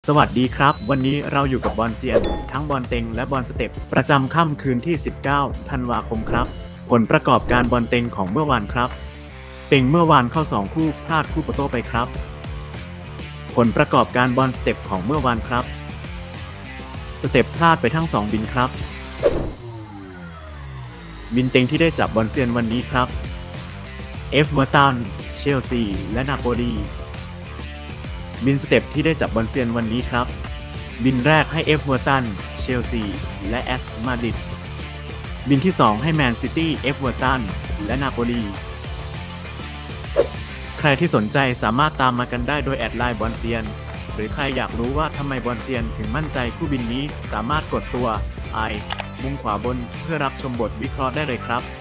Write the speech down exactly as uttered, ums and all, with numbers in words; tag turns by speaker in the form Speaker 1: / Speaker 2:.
Speaker 1: สวัสดีครับวันนี้เราอยู่กับบอลเซียนทั้งบอลเต็งและบอลสเต็ปประจำค่ำคืนที่สิบเก้าธันวาคมครับผลประกอบการบอลเต็งของเมื่อวานครับเต็งเมื่อวานเข้าสองคู่พลาดคู่โปโต้ไปครับผลประกอบการบอลสเต็ปของเมื่อวานครับสเต็ปพลาดไปทั้งสองบินครับบินเต็งที่ได้จับบอลเซียนวันนี้ครับเอฟเวอร์ตันเชลซีและนาโปลีบินสเต็ปที่ได้จับบอลเซียนวันนี้ครับบินแรกให้เอฟเวอร์ตันเชลซีและแอตมาดริดบินที่สองให้แมนซิตี้เอฟเวอร์ตันและนาโปลีใครที่สนใจสามารถตามมากันได้โดยแอดไลน์บอลเซียนหรือใครอยากรู้ว่าทำไมบอลเซียนถึงมั่นใจคู่บินนี้สามารถกดตัว I มุมขวาบนเพื่อรับชมบทวิเคราะห์ได้เลยครับ